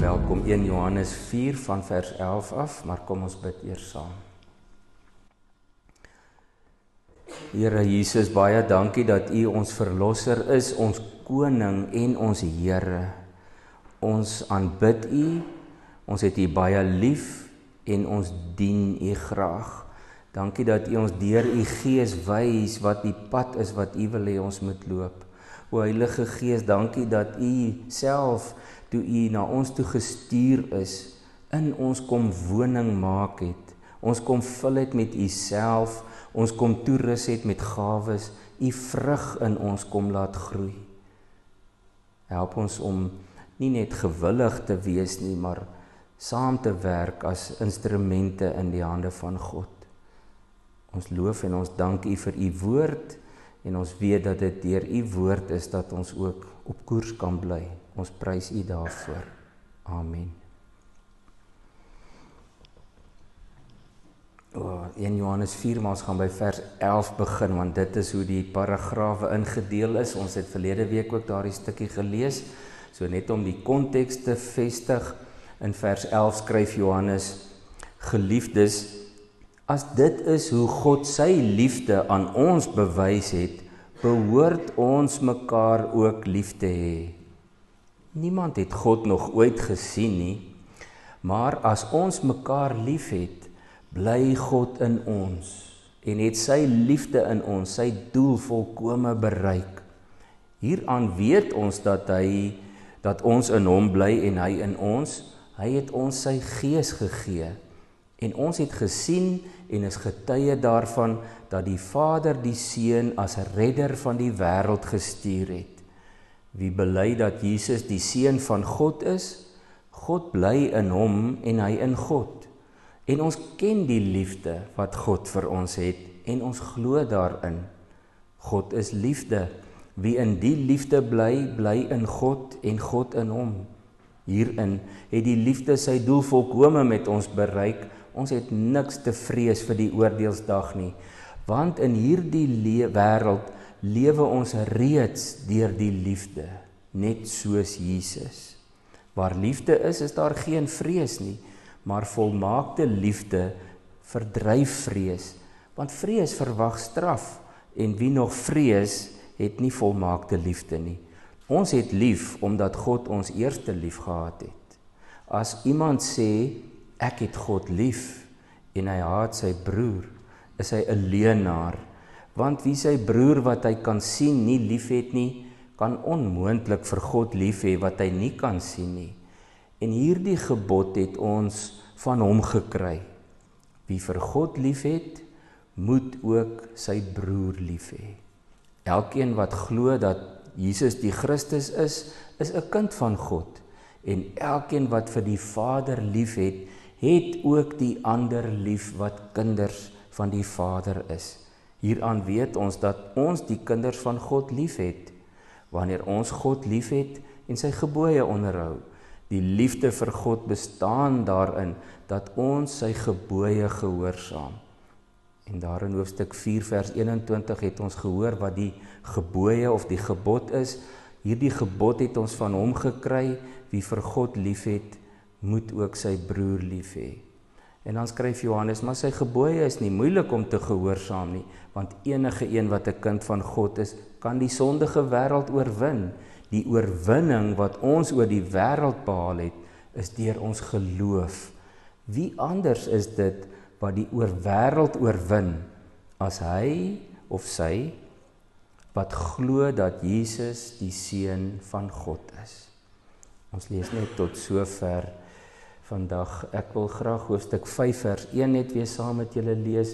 Welkom 1 Johannes 4 van vers 11 af, maar kom ons bid eers saam. Here Jesus, baie dankie dat U ons verlosser is, ons koning en ons Here. Ons aanbid U, ons het U baie lief en ons dien U graag. Dankie dat U ons deur U Gees wys wat die pad is wat U wil hê ons moet loop. O Heilige Gees, dankie dat U self, toe U na ons toe gestuur is, in ons kom woning maak het. Ons kom vul het met U self, ons kom toerus het met gawes, U vrug in ons kom laat groei. Help ons om nie net gewillig te wees nie, maar saam te werk as instrumente in die hande van God. Ons loof en ons dank U vir U woord, en ons weet dat dit deur U woord is dat ons ook op koers kan bly. Ons prys U daarvoor. Amen. 1 Johannes 4, maar ons gaan by vers 11 begin, want dit is hoe die paragrawe ingedeel is. Ons het verlede week ook daardie stukkie gelees, so net om die konteks te vestig. In vers 11 skryf Johannes: Geliefdes, as dit is hoe God sy liefde aan ons bewys het, behoort ons mekaar ook lief te hê. Niemand het God nog ooit gesien nie, maar as ons mekaar lief het, bly God in ons en het sy liefde in ons, sy doel volkome bereik. Hieraan weet ons dat ons in hom bly en hy in ons. Hy het ons sy Gees gegee. En ons het gesien en is getuie daarvan dat die Vader die Seun as redder van die wêreld gestuur het. Wie bely dat Jesus die Seun van God is, God bly in hom en hy in God. En ons ken die liefde wat God vir ons het en ons glo daarin. God is liefde. Wie in die liefde bly, bly in God en God in hom. Hierin het die liefde sy doel volkome met ons bereik. Ons het niks te vrees vir die oordeelsdag nie, want in hierdie wêreld lewe ons reeds deur die liefde, net soos Jesus. Waar liefde is daar geen vrees nie, maar volmaakte liefde verdryf vrees, want vrees verwag straf, en wie nog vrees, het nie volmaakte liefde nie. Ons het lief, omdat God ons eerste lief gehad het. As iemand sê, ek het God lief, en hy haat sy broer, is hy 'n leienaar, want wie sy broer wat hy kan sien nie lief het nie, kan onmoontlik vir God lief hê wat hy nie kan sien nie. En hierdie gebod het ons van hom gekry. Wie vir God lief het, moet ook sy broer lief hê. Elkeen wat glo dat Jesus die Christus is 'n kind van God, en elkeen wat vir die Vader lief het ook die ander lief wat kinders van die Vader is. Hieraan weet ons dat ons die kinders van God lief het, wanneer ons God lief het en sy gebooie onderhou. Die liefde vir God bestaan daarin dat ons sy gebooie gehoorsaam. En daar in hoofstuk 4 vers 21 het ons gehoor wat die gebooie of die gebod is. Hierdie gebod het ons van hom gekry, wie vir God lief het, moet ook sy broer lief hê. En dan skryf Johannes, maar sy gebooie is nie moeilik om te gehoorsaam nie, want enige een wat 'n kind van God is, kan die sondige wêreld oorwin. Die oorwinning wat ons oor die wêreld behaal het, is deur ons geloof. Wie anders is dit wat die wêreld oorwin, as hy of sy, wat glo dat Jesus die Seun van God is. Ons lees net tot sover vandag. Ek wil graag hoofstuk 5 vers 1 net weer saam met julle lees.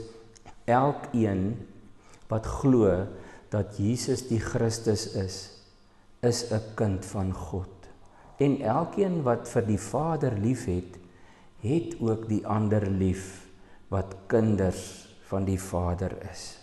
Elkeen wat glo dat Jesus die Christus is 'n kind van God. En elkeen wat vir die Vader lief het ook die ander lief wat kinders van die Vader is.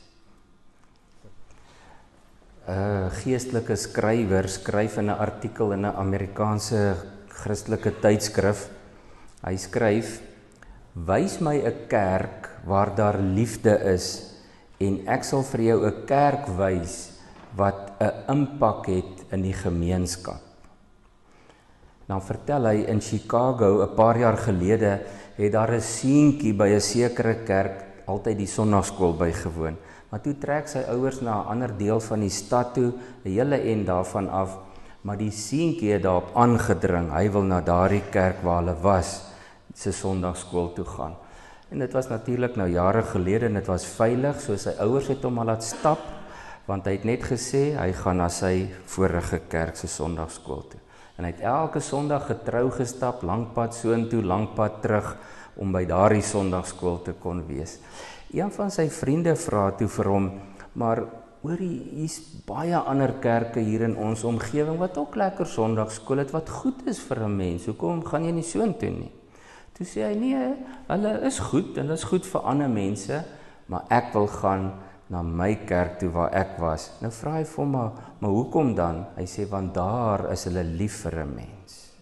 'n Geestelike skrywer skryf in 'n artikel in 'n Amerikaanse Christelike tydskrif. Hy skryf: "Wys my 'n kerk waar daar liefde is en ek sal vir jou 'n kerk wys wat 'n impak het in die gemeenskap." Dan vertel hy in Chicago 'n paar jaar gelede het daar 'n seentjie by 'n sekere kerk altyd die sonnaarskool bygewoon. Maar toe trek sy ouers na 'n ander deel van die stad toe, 'n hele en daarvan af, maar die seentjie het daarop aangedring. Hy wil na daardie kerk waar hulle was, se sonnaarskool toe gaan. En dit was natuurlik nou jare gelede en dit was veilig, so sy ouers het hom al laat stap, want hy het net gesê hy gaan na sy vorige kerk se sonnaarskool toe. En hy het elke Sondag getrou gestap, lang pad soontoe, lang pad terug, om by daardie sonnaarskool te kon wees. Een van sy vriende vra toe vir hom, maar hoorie, hier's baie ander kerke hier in ons omgewing wat ook lekker sonnaarskool het, wat goed is vir 'n mens. Hoekom gaan jy nie soontoe nie? Toe sê hy, nee, hulle is goed vir ander mense, maar ek wil gaan na my kerk toe waar ek was. Nou vra hy vir hom, maar hoekom dan? Hy sê, want daar is hulle lief vir 'n mens.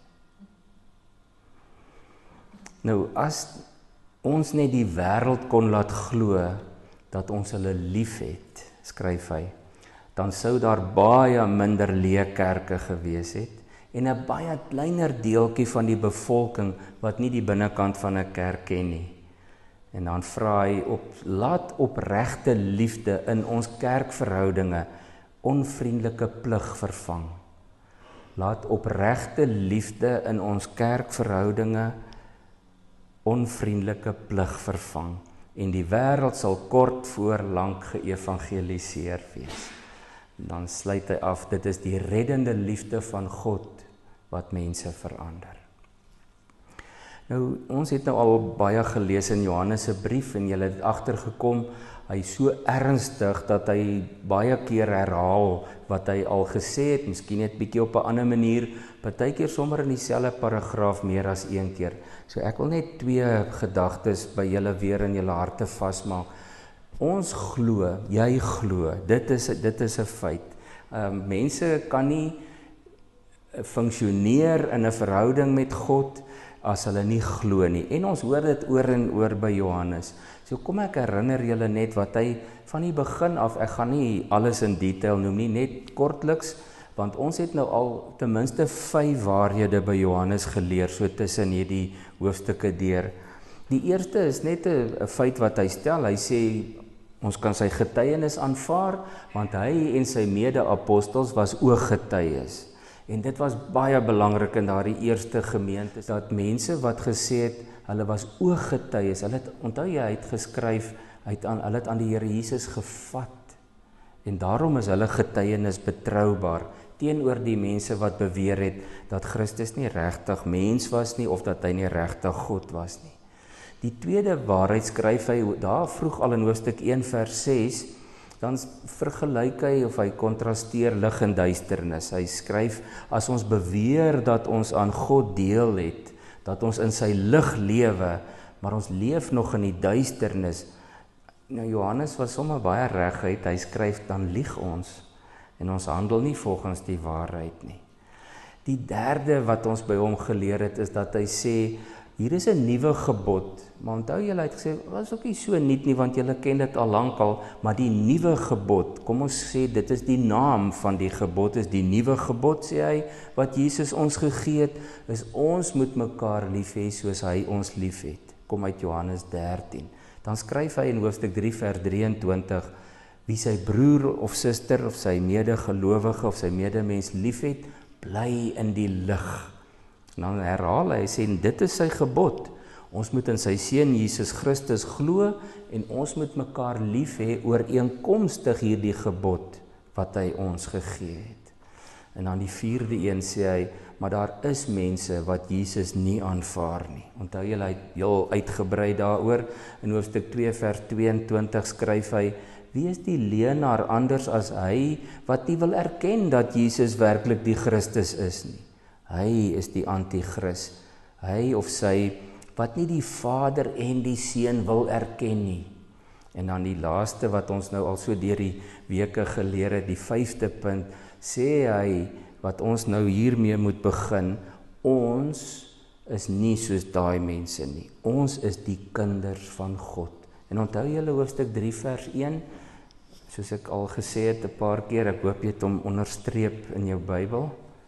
Nou, as ons net die wêreld kon laat glo dat ons hulle lief het, skryf hy, dan sou daar baie minder leë kerke gewees het en 'n baie kleiner deeltjie van die bevolking wat nie die binnekant van 'n kerk ken nie. En dan vra hy, laat opregte liefde in ons kerkverhoudinge onvriendelike plig vervang. Laat opregte liefde in ons kerkverhoudinge onvriendelike plig vervang. En die wêreld sal kort voor lank geëvangeliseer wees. Dan sluit hy af, dit is die reddende liefde van God wat mense verander. Nou, ons het nou al baie gelees in Johannes se brief en julle het agtergekom, hy is so ernstig dat hy baie keer herhaal wat hy al gesê het, miskien net bietjie op 'n ander manier, partykeer sommer in dieselfde paragraaf meer as een keer. So ek wil net 2 gedagtes by julle weer in julle harte vasmaak. Ons glo, jy glo, dit is 'n feit. Mense kan nie funksioneer in 'n verhouding met God as hulle nie glo nie. En ons hoor dit oor en oor by Johannes. So kom ek herinner julle net wat hy van die begin af, ek gaan nie alles in detail noem nie, net kortliks, want ons het nou al ten minste 5 waarhede by Johannes geleer, so tussen hierdie hoofstukke deur. Die eerste is net 'n feit wat hy stel, hy sê, ons kan sy getuienis aanvaar, want hy en sy mede-apostels was ooggetuies. En dit was baie belangrik in daardie eerste gemeente, dat mense wat gesê het, hulle was ooggetuies, onthou jy, hy het geskryf, hulle het aan die Here Jesus gevat, en daarom is hulle getuienis betroubaar, teenoor die mense wat beweer het, dat Christus nie regtig mens was nie, of dat hy nie regtig God was nie. Die tweede waarheid skryf hy, daar vroeg al in hoofstuk 1 vers 6, dan vergelyk hy of hy kontrasteer lig en duisternis. Hy skryf, as ons beweer dat ons aan God deel het, dat ons in sy lig lewe, maar ons leef nog in die duisternis. Nou Johannes was sommer baie reguit, hy skryf, dan lieg ons, en ons handel nie volgens die waarheid nie. Die derde wat ons by hom geleer het, is dat hy sê, hier is 'n nuwe gebod, maar onthou julle het gesê, was ook nie so nuut nie, want julle ken dit al lank al, maar die nuwe gebod, kom ons sê, dit is die naam van die gebod, is die nuwe gebod, sê hy, wat Jesus ons gegee het, is ons moet mekaar lief hê, soos hy ons lief het. Kom uit Johannes 13. Dan skryf hy in hoofstuk 3 vers 23, wie sy broer of suster of sy medegelowige of sy medemens lief het, bly in die lig. En dan herhaal hy, sê, dit is sy gebod. Ons moet in sy seun Jesus Christus glo en ons moet mekaar lief hê ooreenkomstig hierdie gebod wat hy ons gegee het. En dan die 4de een sê hy, maar daar is mense wat Jesus nie aanvaar nie. Onthou julle, hy het heel uitgebrei daaroor. In hoofstuk 2 vers 22 skryf hy, wie is die leenaar anders as hy wat nie wil erken dat Jesus werklik die Christus is nie? Hy is die anti-Christ, hy of sy wat nie die Vader en die Seun wil erken nie. En dan die laaste wat ons nou al so deur die weke geleer het, die 5de punt, sê hy, wat ons nou hiermee moet begin, ons is nie soos daai mense nie, ons is die kinders van God. En onthou julle hoofstuk 3 vers 1, soos ek al gesê het 'n paar keer, ek hoop jy het hom onderstreep in jou Bybel,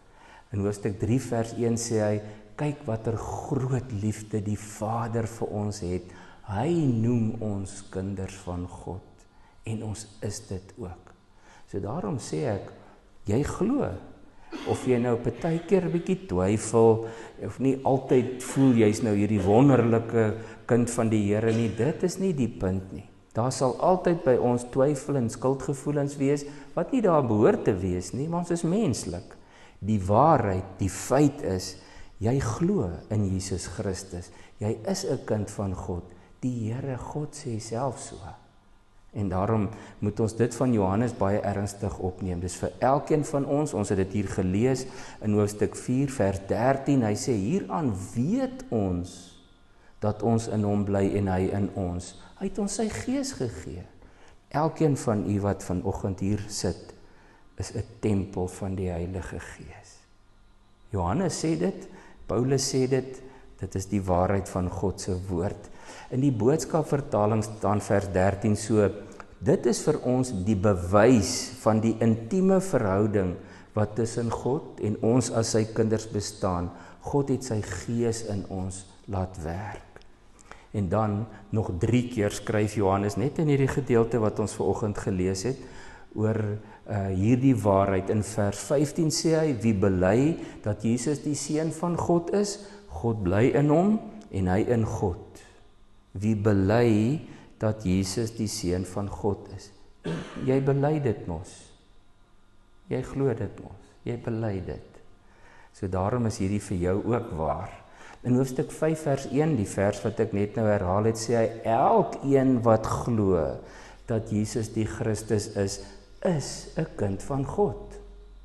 In hoofstuk 3 vers 1 sê hy, kyk watter groot liefde die Vader vir ons het. Hy noem ons kinders van God en ons is dit ook. So daarom sê ek, jy glo, of jy nou partykeer 'n bietjie twyfel, of nie altyd voel jy's nou hierdie wonderlike kind van die Here nie, dit is nie die punt nie. Daar sal altyd by ons twyfel en skuldgevoelens wees, wat nie daar behoort te wees nie, maar ons is menslik. Die waarheid, die feit is, jy glo in Jesus Christus, jy is 'n kind van God, die Here God sê self so. En daarom moet ons dit van Johannes baie ernstig opneem. Dis vir elkeen van ons het dit hier gelees in hoofstuk 4 vers 13, hy sê hieraan weet ons dat ons in hom bly en hy in ons. Hy het ons sy gees gegee. Elkeen van u wat vanoggend hier sit, is 'n tempel van die Heilige Gees. Johannes sê dit, Paulus sê dit, dit is die waarheid van God se woord. In die boodskapvertaling staan vers 13 so, dit is vir ons die bewys van die intieme verhouding wat tussen God en ons as sy kinders bestaan. God het sy gees in ons laat werk. En dan nog 3 keer skryf Johannes net in hierdie gedeelte wat ons vanoggend gelees het, oor hierdie waarheid. In vers 15 sê hy, wie bely dat Jesus die seun van God is, God bly in hom en hy in God. Wie bely dat Jesus die seun van God is. Jy bely dit mos. Jy glo dit mos. Jy bely dit. So daarom is hierdie vir jou ook waar. In hoofstuk 5 vers 1, die vers wat ek net nou herhaal het, sê hy, elkeen wat glo dat Jesus die Christus is 'n kind van God.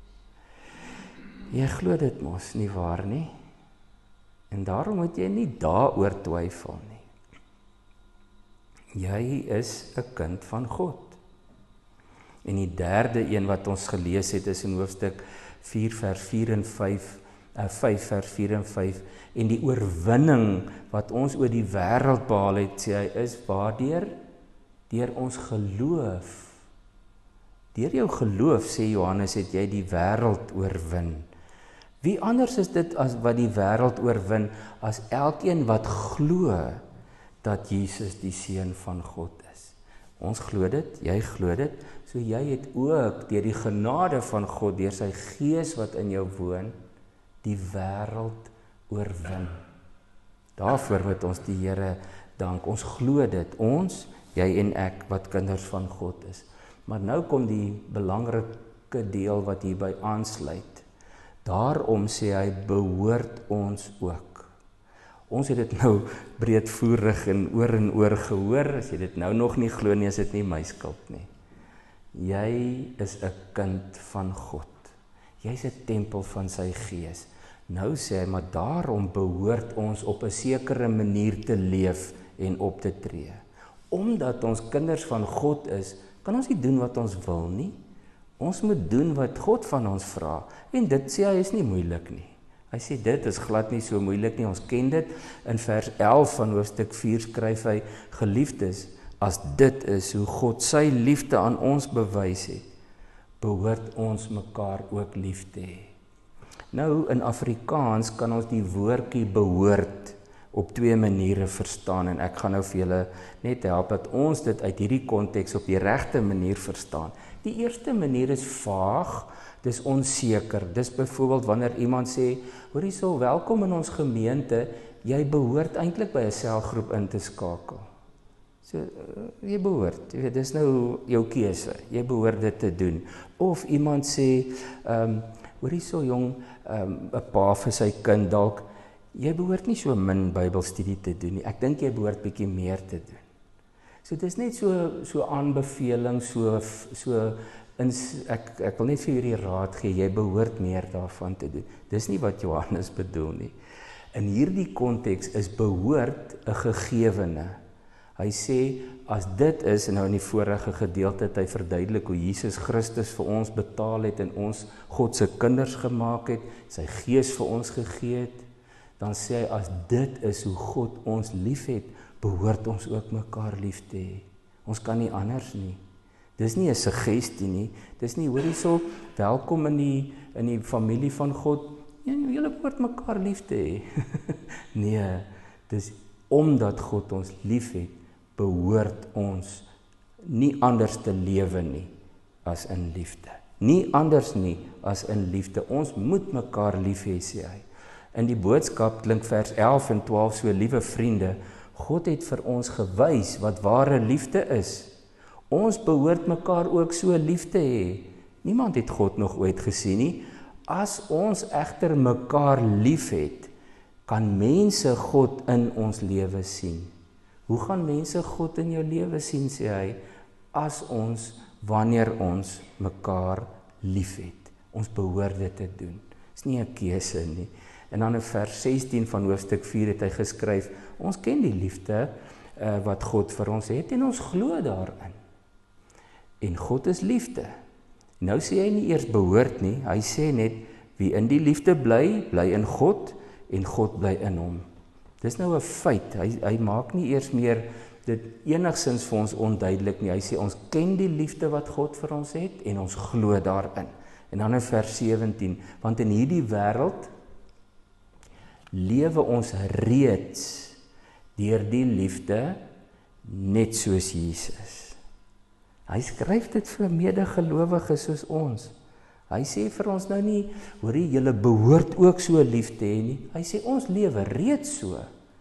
Jy glo dit mos, nie waar nie? En daarom moet jy nie daaroor twyfel nie. Jy is 'n kind van God. En die derde een wat ons gelees het is in hoofstuk 4 vers 4 en 5 vers 4 en 5 en die oorwinning wat ons oor die wêreld behaal het, sê hy, is waardeur? Deur ons geloof. Deur jou geloof, sê Johannes, het jy die wêreld oorwin. Wie anders is dit as wat die wêreld oorwin as elkeen wat glo dat Jesus die seun van God is. Ons glo dit, jy glo dit, so jy het ook deur die genade van God, deur sy gees wat in jou woon, die wêreld oorwin. Daarvoor moet ons die Here dank. Ons glo dit, ons, jy en ek, wat kinders van God is. Maar nou kom die belangrike deel wat hierby aansluit. Daarom sê hy, behoort ons ook. Ons het dit nou breedvoerig en oor gehoor, as jy dit nou nog nie glo nie, is dit nie my skuld nie. Jy is 'n kind van God. Jy's 'n tempel van sy gees. Nou sê hy, maar daarom behoort ons op 'n sekere manier te leef en op te tree. Omdat ons kinders van God is, kan ons nie doen wat ons wil nie. Ons moet doen wat God van ons vra. En dit sê hy is nie moeilik nie. Hy sê dit is glad nie so moeilik nie. Ons ken dit. In vers 11 van hoofstuk 4 skryf hy, geliefdes, as dit is hoe God sy liefde aan ons bewys het, behoort ons mekaar ook lief te hê. Nou in Afrikaans kan ons die woordjie behoort op 2 maniere verstaan en ek gaan nou vir julle net help dat ons dit uit hierdie konteks op die regte manier verstaan. Die eerste manier is vaag, dis onseker. Dis byvoorbeeld wanneer iemand sê, hoor hierso, welkom in ons gemeente, jy behoort eintlik by 'n selgroep in te skakel. So, jy behoort, jy weet, dis nou jou keuse, jy behoort dit te doen. Of iemand sê, hoor hierso jong, 'n pa vir sy kind dalk, jy behoort nie so min Bybelstudie te doen nie, ek dink jy behoort bietjie meer te doen. So dit is net so aanbeveling, ek wil net vir julle raad gee, jy behoort meer daarvan te doen. Dis nie wat Johannes bedoel nie. In hierdie konteks is behoort 'n gegewene. Hy sê, as dit is, en nou in die vorige gedeelte het hy verduidelik hoe Jesus Christus vir ons betaal het en ons God se kinders gemaak het, sy gees vir ons gegee het, dan sê hy, as dit is hoe God ons lief het, behoort ons ook mekaar lief te hê. Ons kan nie anders nie. Dis nie 'n suggestie nie. Dis nie, hoor hierso, welkom in die familie van God. julle behoort mekaar lief te hê. Nee, dis omdat God ons lief het, behoort ons nie anders te lewe nie as in liefde. Nie anders nie as in liefde. Ons moet mekaar lief hê, sê hy. In die boodskap klink vers 11 en 12 so, liewe vriende, God het vir ons gewys wat ware liefde is. Ons behoort mekaar ook so lief te hê. Niemand het God nog ooit gesien nie. As ons egter mekaar lief het, kan mense God in ons lewe sien. Hoe gaan mense God in jou lewe sien, sê hy, wanneer ons mekaar lief het. Ons behoort dit te doen. Dis nie 'n keuse nie. En dan in vers 16 van hoofstuk 4 het hy geskryf, ons ken die liefde wat God vir ons het en ons glo daarin. En God is liefde. Nou sê hy nie eers behoort nie, hy sê net, wie in die liefde bly, bly in God en God bly in hom. Dis nou 'n feit, hy maak nie eers meer dit enigsins vir ons onduidelik nie. Hy sê ons ken die liefde wat God vir ons het en ons glo daarin. En dan in vers 17, want in hierdie wêreld lewe ons reeds deur die liefde net soos Jesus. Hy skryf dit vir medegelowiges soos ons. Hy sê vir ons nou nie, hoorie, julle behoort ook so lief te hê nie. Hy sê ons lewe reeds so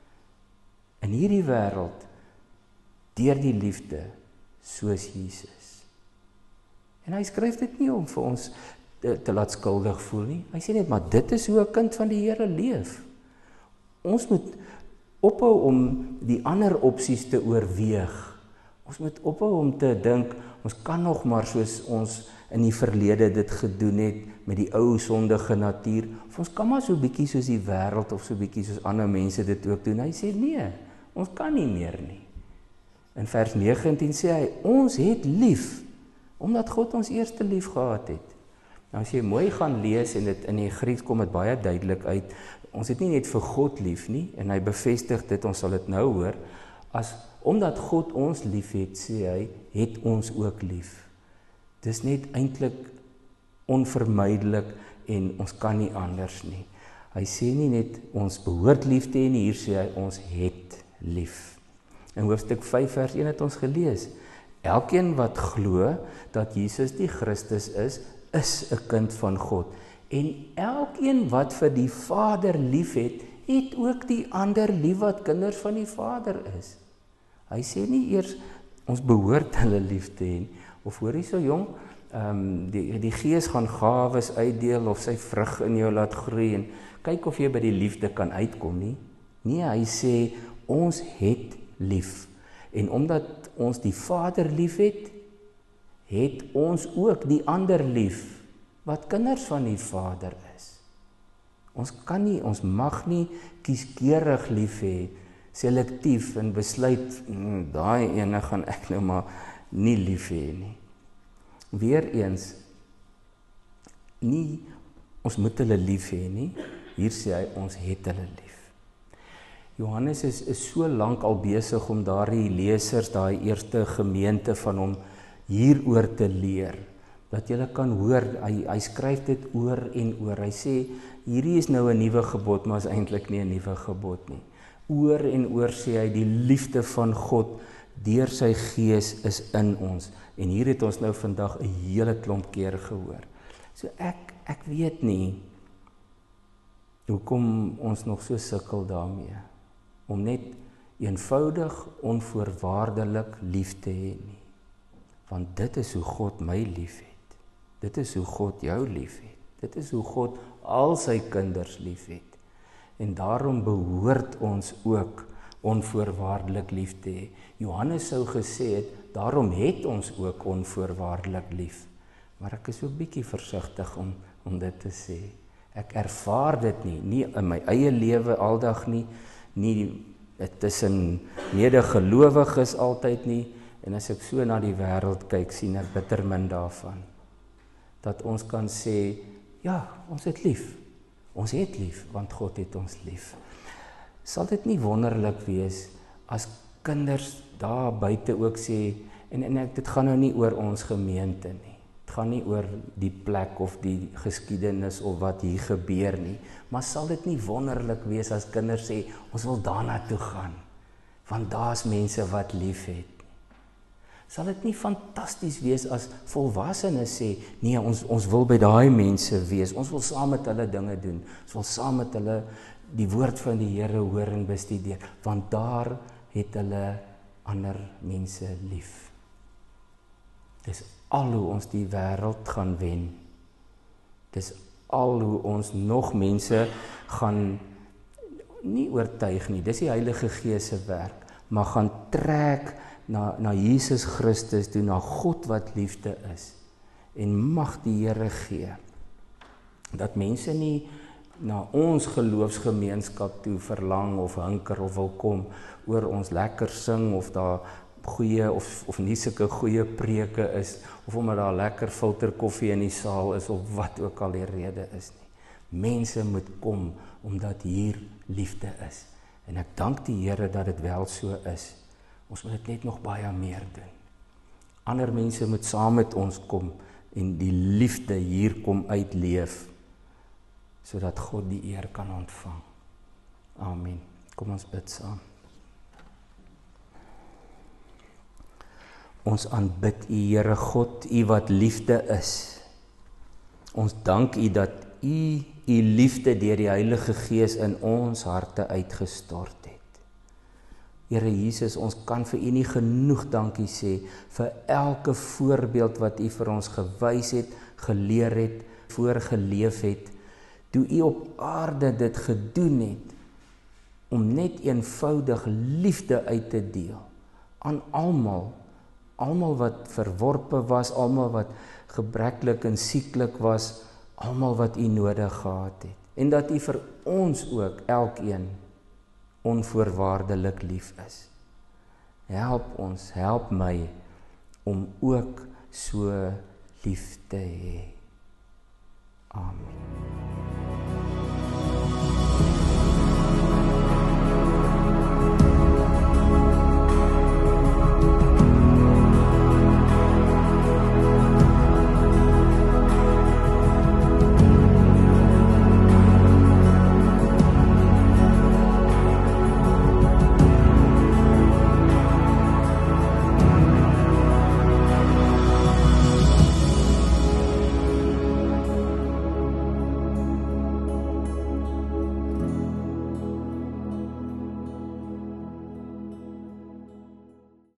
in hierdie wêreld deur die liefde soos Jesus. En hy skryf dit nie om vir ons te laat skuldig voel nie. Hy sê net, maar dit is hoe 'n kind van die Here leef. Ons moet ophou om die ander opsies te oorweeg. Ons moet ophou om te dink, ons kan nog maar soos ons in die verlede dit gedoen het met die ou sondige natuur, of ons kan maar so bietjie soos die wêreld of so bietjie soos ander mense dit ook doen. Hy sê nee, ons kan nie meer nie. In vers 19 sê hy, ons het lief, omdat God ons eerste lief gehad het. Nou as jy mooi gaan lees en dit in die Grieks kom dit baie duidelik uit, ons het nie net vir God lief nie, en hy bevestig dit, ons sal dit nou hoor, omdat God ons lief het, sê hy, het ons ook lief. Dis net eintlik onvermydelik en ons kan nie anders nie. Hy sê nie net ons behoort lief te hê nie, hier sê hy ons het lief. In hoofstuk 5 vers 1 het ons gelees, elkeen wat glo dat Jesus die Christus is 'n kind van God. En elkeen wat vir die Vader lief het, het ook die ander lief wat kinders van die Vader is. Hy sê nie eers ons behoort hulle lief te hê, of hoor jy so jong, die Gees gaan gawes uitdeel of sy vrug in jou laat groei en kyk of jy by die liefde kan uitkom nie. Nee, hy sê ons het lief. En omdat ons die Vader lief het, het ons ook die ander lief wat kinders van die Vader is. Ons mag nie kieskeurig lief hê, selektief en besluit, daai ene gaan ek nou maar nie lief hê nie. Weereens, nie ons moet hulle lief hê nie, hier sê hy ons het hulle lief. Johannes is so lank al besig om daardie lesers, daai eerste gemeente van hom hieroor te leer, dat julle kan hoor, hy skryf dit oor en oor, hy sê, hierdie is nou 'n nuwe gebod, maar is eintlik nie 'n nuwe gebod nie. Oor en oor sê hy, die liefde van God deur sy Gees is in ons, en hier het ons nou vandag 'n hele klomp keer gehoor. So ek weet nie, hoekom ons nog so sukkel daarmee, om net eenvoudig, onvoorwaardelik lief te hê nie. Want dit is hoe God my lief het. Dit is hoe God jou lief het. Dit is hoe God al sy kinders lief het. En daarom behoort ons ook onvoorwaardelik lief te hê. Johannes sou gesê het, daarom het ons ook onvoorwaardelik lief. Maar ek is ook bietjie versigtig om dit te sê. Ek ervaar dit nie in my eie lewe aldag nie tussen medegelowiges altyd nie, en as ek so na die wêreld kyk, sien ek bitter min daarvan. Dat ons kan sê, ja, ons het lief. Ons het lief, want God het ons lief. Sal dit nie wonderlik wees, as kinders daar buite ook sê, en dit gaan nou nie oor ons gemeente nie, dit gaan nie oor die plek of die geskiedenis of wat hier gebeur nie, maar sal dit nie wonderlik wees as kinders sê, ons wil daarna toe gaan, want daar's mense wat lief het. Sal dit nie fantasties wees as volwassenes sê, nee, ons wil by daai mense wees, ons wil saam met hulle dinge doen, ons wil saam met hulle die woord van die Here hoor en bestudeer, want daar het hulle ander mense lief. Dis al hoe ons die wêreld gaan wen. Dis al hoe ons nog mense gaan nie oortuig nie, dis die Heilige Gees se werk, maar gaan trek na Jesus Christus toe, na God wat liefde is. En mag die Here gee, dat mense nie na ons geloofsgemeenskap toe verlang of hinker of wil kom, oor ons lekker sing, of daar goeie of nie sulke goeie preke is, of omdat daar lekker filterkoffie in die saal is, of wat ook al die rede is nie. Mense moet kom, omdat hier liefde is. En ek dank die Here dat dit wel so is. Ons moet dit net nog baie meer doen. Ander mense moet saam met ons kom, en die liefde hier kom uitleef, sodat God die eer kan ontvang. Amen. Kom ons bid saam. Ons aanbid U, Here God, U wat liefde is. Ons dank U dat U liefde deur die Heilige Gees in ons harte uitgestort het. Here Jesus, ons kan vir U nie genoeg dankie sê vir elke voorbeeld wat U vir ons gewys het, geleer het, voorgeleef het, toe U op aarde dit gedoen het, om net eenvoudig liefde uit te deel aan almal wat verworpe was, almal wat gebreklik en sieklik was, almal wat U nodig gehad het. En dat U vir ons ook, elkeen, onvoorwaardelik lief is. Help ons, help my, om ook so lief te hê. Amen.